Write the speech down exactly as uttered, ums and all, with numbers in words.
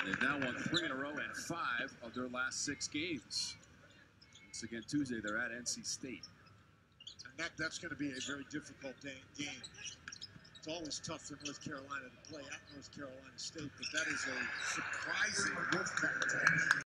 They've now won three in a row and five of their last six games. Once again, Tuesday, they're at N C State. And that, that's going to be a very difficult day, game. It's always tough for North Carolina to play at North Carolina State, but that is a surprising Wolfpack team.